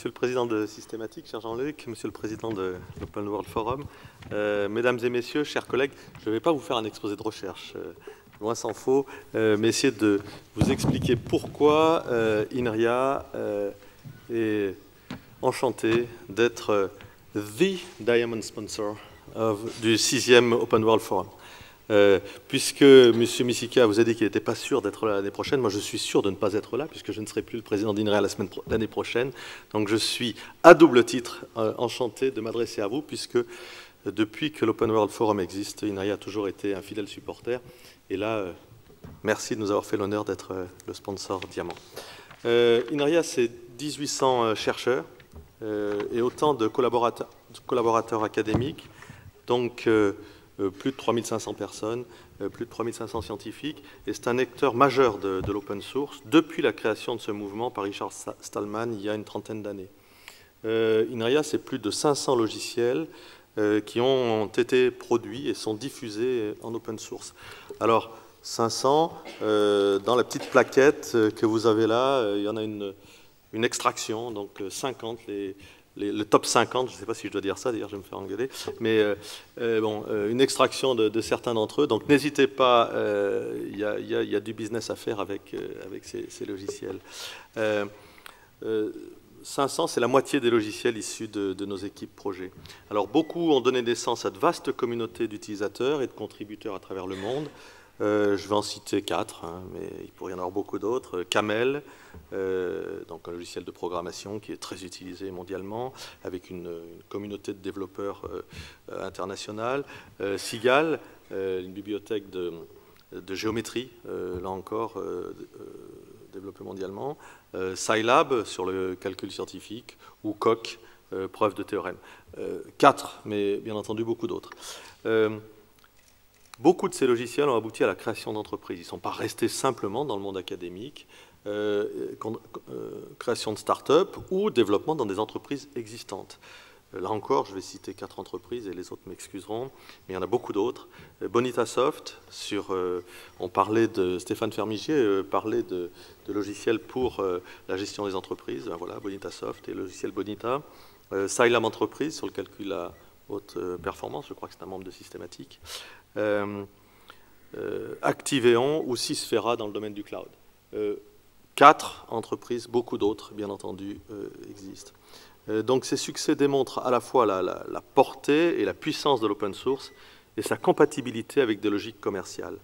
Monsieur le Président de Systématique, cher Jean-Luc, Monsieur le Président de l'Open World Forum, Mesdames et Messieurs, chers collègues, je ne vais pas vous faire un exposé de recherche, loin s'en faut, mais essayer de vous expliquer pourquoi INRIA est enchanté d'être the Diamond Sponsor du 6e Open World Forum. Puisque M. Misika vous a dit qu'il n'était pas sûr d'être là l'année prochaine, moi je suis sûr de ne pas être là, puisque je ne serai plus le président d'INRIA l'année prochaine. Donc je suis à double titre enchanté de m'adresser à vous, puisque depuis que l'Open World Forum existe, INRIA a toujours été un fidèle supporter. Et là, merci de nous avoir fait l'honneur d'être le sponsor Diamant. INRIA, c'est 1800 chercheurs et autant de collaborateurs académiques, donc plus de 3500 personnes, plus de 3500 scientifiques, et c'est un acteur majeur de l'open source depuis la création de ce mouvement par Richard Stallman il y a une trentaine d'années. INRIA, c'est plus de 500 logiciels qui ont été produits et sont diffusés en open source. Alors, 500, dans la petite plaquette que vous avez là, il y en a une extraction, donc 50, le top 50, je ne sais pas si je dois dire ça, d'ailleurs je vais me faire engueuler, mais bon, une extraction de certains d'entre eux. Donc n'hésitez pas, il y a du business à faire avec ces logiciels. 500, c'est la moitié des logiciels issus de nos équipes projets. Alors beaucoup ont donné naissance à de vastes communautés d'utilisateurs et de contributeurs à travers le monde. Je vais en citer 4, hein, mais il pourrait y en avoir beaucoup d'autres. Camel, donc un logiciel de programmation qui est très utilisé mondialement, avec une communauté de développeurs internationale. Sigal, une bibliothèque de géométrie, là encore, développée mondialement. Scilab, sur le calcul scientifique, ou Coq, preuve de théorème. 4, mais bien entendu beaucoup d'autres. Beaucoup de ces logiciels ont abouti à la création d'entreprises. Ils ne sont pas restés simplement dans le monde académique, création de start-up ou développement dans des entreprises existantes. Là encore, je vais citer 4 entreprises et les autres m'excuseront, mais il y en a beaucoup d'autres. Bonitasoft, on parlait de Stéphane Fermigier, parlait de logiciels pour la gestion des entreprises. Ben voilà, Bonitasoft et le logiciel Bonita. Scilab Entreprise sur le calcul à haute performance, je crois que c'est un membre de Systématique. Activeon ou Sysfera dans le domaine du cloud. 4 entreprises, beaucoup d'autres, bien entendu, existent. Donc ces succès démontrent à la fois la portée et la puissance de l'open source et sa compatibilité avec des logiques commerciales.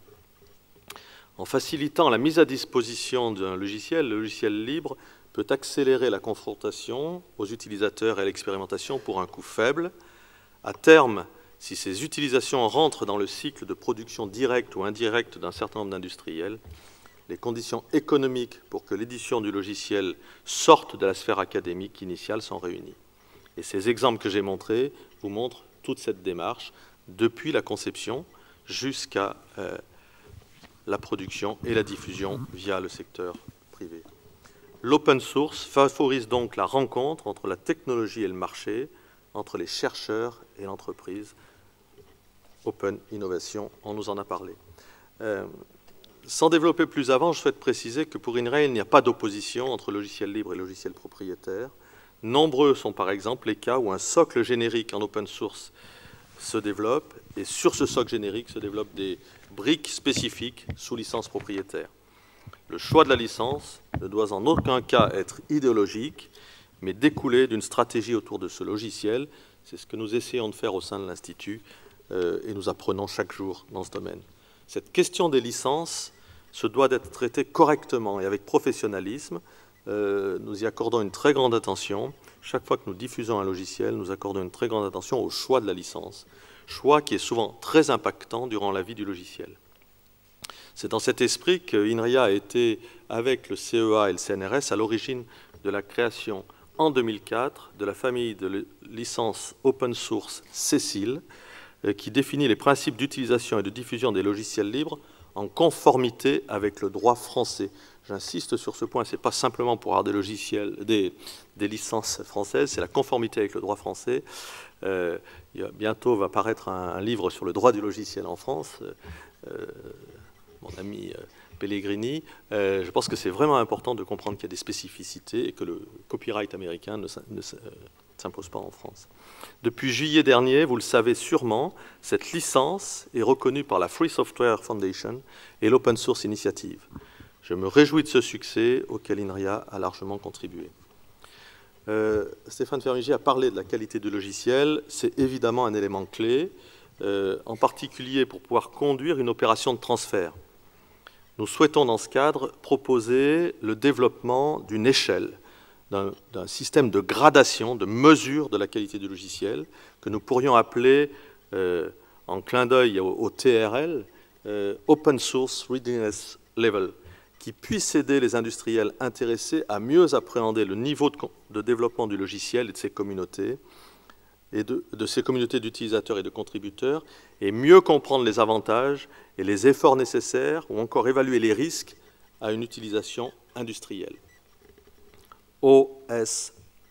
En facilitant la mise à disposition d'un logiciel, le logiciel libre peut accélérer la confrontation aux utilisateurs et à l'expérimentation pour un coût faible. À terme, si ces utilisations rentrent dans le cycle de production directe ou indirecte d'un certain nombre d'industriels, les conditions économiques pour que l'édition du logiciel sorte de la sphère académique initiale sont réunies. Et ces exemples que j'ai montrés vous montrent toute cette démarche, depuis la conception jusqu'à la production et la diffusion via le secteur privé. L'open source favorise donc la rencontre entre la technologie et le marché, entre les chercheurs et l'entreprise. Open Innovation, on nous en a parlé. Sans développer plus avant, je souhaite préciser que pour INRIA, il n'y a pas d'opposition entre logiciel libre et logiciel propriétaire. Nombreux sont par exemple les cas où un socle générique en open source se développe, et sur ce socle générique se développent des briques spécifiques sous licence propriétaire. Le choix de la licence ne doit en aucun cas être idéologique, mais découler d'une stratégie autour de ce logiciel. C'est ce que nous essayons de faire au sein de l'Institut, et nous apprenons chaque jour dans ce domaine. Cette question des licences se doit d'être traitée correctement et avec professionnalisme. Nous y accordons une très grande attention. Chaque fois que nous diffusons un logiciel, nous accordons une très grande attention au choix de la licence, choix qui est souvent très impactant durant la vie du logiciel. C'est dans cet esprit que INRIA a été, avec le CEA et le CNRS, à l'origine de la création en 2004 de la famille de licences open source Cécile, qui définit les principes d'utilisation et de diffusion des logiciels libres en conformité avec le droit français. J'insiste sur ce point, ce n'est pas simplement pour avoir des logiciels, des licences françaises, c'est la conformité avec le droit français. Bientôt va paraître un livre sur le droit du logiciel en France. Mon ami Pellegrini, je pense que c'est vraiment important de comprendre qu'il y a des spécificités et que le copyright américain ne s'impose pas en France. Depuis juillet dernier, vous le savez sûrement, cette licence est reconnue par la Free Software Foundation et l'Open Source Initiative. Je me réjouis de ce succès auquel INRIA a largement contribué. Stéphane Fermigi a parlé de la qualité du logiciel. C'est évidemment un élément clé, en particulier pour pouvoir conduire une opération de transfert. Nous souhaitons dans ce cadre proposer le développement d'une échelle, d'un système de gradation, de mesure de la qualité du logiciel, que nous pourrions appeler, en clin d'œil au TRL, Open Source Readiness Level, qui puisse aider les industriels intéressés à mieux appréhender le niveau de développement du logiciel et de ses communautés, et de ces communautés d'utilisateurs et de contributeurs, et mieux comprendre les avantages et les efforts nécessaires, ou encore évaluer les risques à une utilisation industrielle. OSRL.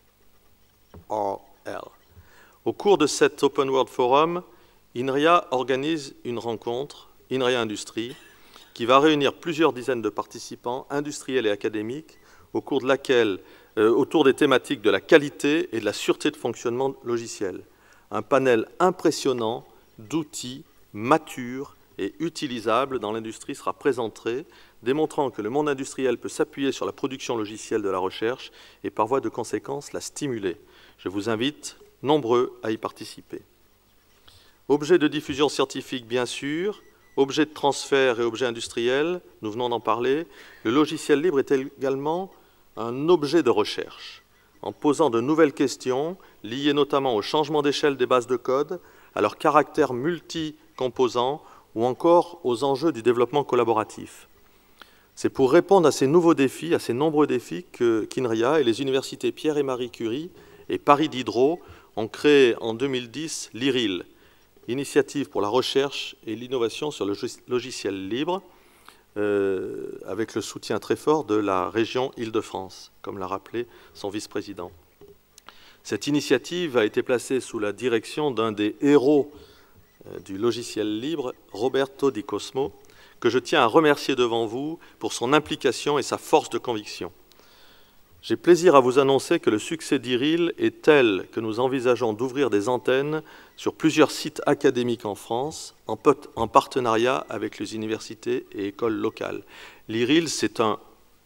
Au cours de cet Open World Forum, INRIA organise une rencontre, INRIA Industrie, qui va réunir plusieurs dizaines de participants industriels et académiques, au cours de laquelle, autour des thématiques de la qualité et de la sûreté de fonctionnement logiciel. Un panel impressionnant d'outils matures et utilisables dans l'industrie sera présenté, démontrant que le monde industriel peut s'appuyer sur la production logicielle de la recherche et par voie de conséquence la stimuler. Je vous invite nombreux à y participer. Objet de diffusion scientifique, bien sûr, objet de transfert et objet industriel, nous venons d'en parler, le logiciel libre est également un objet de recherche, en posant de nouvelles questions liées notamment au changement d'échelle des bases de code, à leur caractère multi-composant ou encore aux enjeux du développement collaboratif. C'est pour répondre à ces nouveaux défis, à ces nombreux défis qu'INRIA et les universités Pierre et Marie Curie et Paris Diderot ont créé en 2010 l'IRIL, Initiative pour la recherche et l'innovation sur le logiciel libre, avec le soutien très fort de la région Île-de-France, comme l'a rappelé son vice-président. Cette initiative a été placée sous la direction d'un des héros du logiciel libre, Roberto Di Cosmo, que je tiens à remercier devant vous pour son implication et sa force de conviction. J'ai plaisir à vous annoncer que le succès d'IRIL est tel que nous envisageons d'ouvrir des antennes sur plusieurs sites académiques en France, en partenariat avec les universités et écoles locales. L'IRIL, c'est un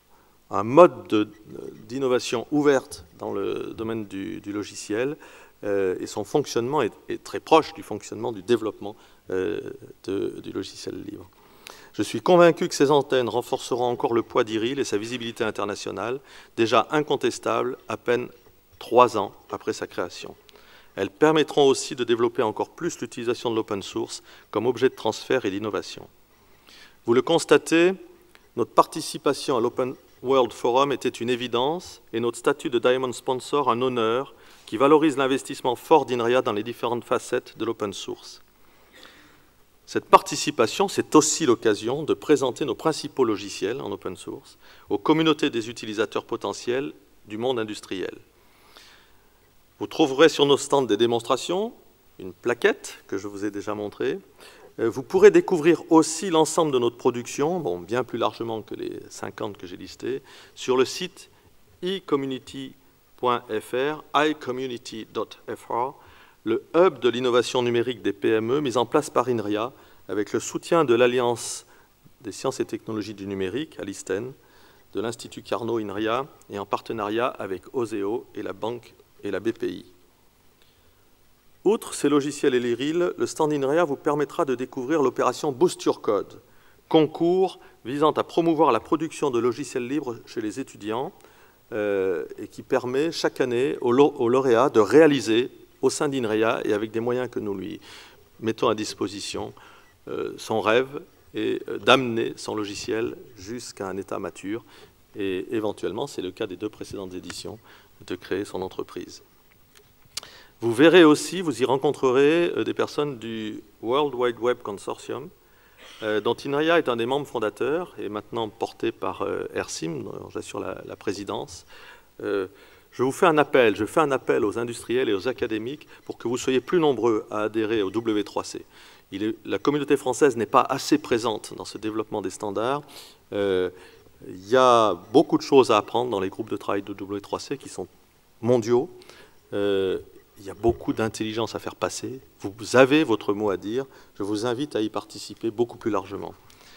mode d'innovation ouverte dans le domaine du logiciel, et son fonctionnement est très proche du fonctionnement du développement du logiciel libre. Je suis convaincu que ces antennes renforceront encore le poids d'IRIL et sa visibilité internationale, déjà incontestable à peine 3 ans après sa création. Elles permettront aussi de développer encore plus l'utilisation de l'open source comme objet de transfert et d'innovation. Vous le constatez, notre participation à l'Open World Forum était une évidence et notre statut de Diamond Sponsor un honneur qui valorise l'investissement fort d'INRIA dans les différentes facettes de l'open source. Cette participation, c'est aussi l'occasion de présenter nos principaux logiciels en open source aux communautés des utilisateurs potentiels du monde industriel. Vous trouverez sur nos stands des démonstrations, une plaquette que je vous ai déjà montrée. Vous pourrez découvrir aussi l'ensemble de notre production, bon, bien plus largement que les 50 que j'ai listés, sur le site icommunity.fr, icommunity.fr, le hub de l'innovation numérique des PME mis en place par INRIA avec le soutien de l'Alliance des sciences et technologies du numérique à l'ISTEN, de l'Institut Carnot INRIA et en partenariat avec Oseo et la Banque et la BPI. Outre ces logiciels et l'IRIL, le stand INRIA vous permettra de découvrir l'opération Boost Your Code, concours visant à promouvoir la production de logiciels libres chez les étudiants et qui permet chaque année aux lauréats de réaliser au sein d'INRIA et avec des moyens que nous lui mettons à disposition son rêve et d'amener son logiciel jusqu'à un état mature et éventuellement, c'est le cas des 2 précédentes éditions, de créer son entreprise. Vous verrez aussi, vous y rencontrerez des personnes du World Wide Web Consortium, dont INRIA est un des membres fondateurs et maintenant porté par Ersim, dont j'assure la présidence. Je fais un appel aux industriels et aux académiques pour que vous soyez plus nombreux à adhérer au W3C. La communauté française n'est pas assez présente dans ce développement des standards. Il y a beaucoup de choses à apprendre dans les groupes de travail de W3C qui sont mondiaux. Il y a beaucoup d'intelligence à faire passer. Vous avez votre mot à dire. Je vous invite à y participer beaucoup plus largement.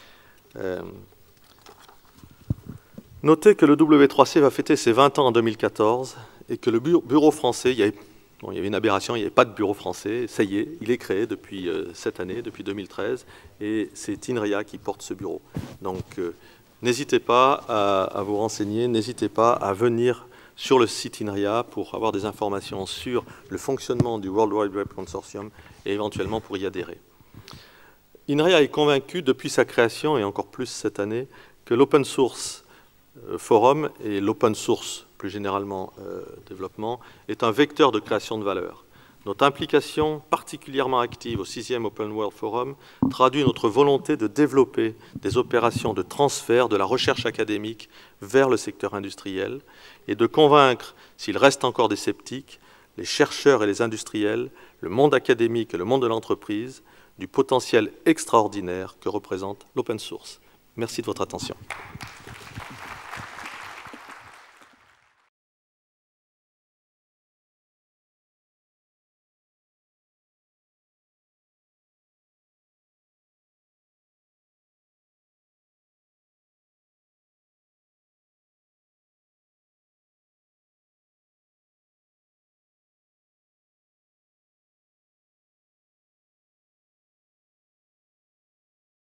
Notez que le W3C va fêter ses 20 ans en 2014 et que le bureau français, il y avait une aberration, il n'y avait pas de bureau français. Ça y est, il est créé depuis cette année, depuis 2013, et c'est INRIA qui porte ce bureau. Donc, n'hésitez pas à vous renseigner, n'hésitez pas à venir sur le site INRIA pour avoir des informations sur le fonctionnement du World Wide Web Consortium et éventuellement pour y adhérer. INRIA est convaincu depuis sa création, et encore plus cette année, que l'Open Source Forum et l'Open Source, plus généralement développement, est un vecteur de création de valeur. Notre implication particulièrement active au 6e Open World Forum traduit notre volonté de développer des opérations de transfert de la recherche académique vers le secteur industriel et de convaincre, s'il reste encore des sceptiques, les chercheurs et les industriels, le monde académique et le monde de l'entreprise, du potentiel extraordinaire que représente l'open source. Merci de votre attention.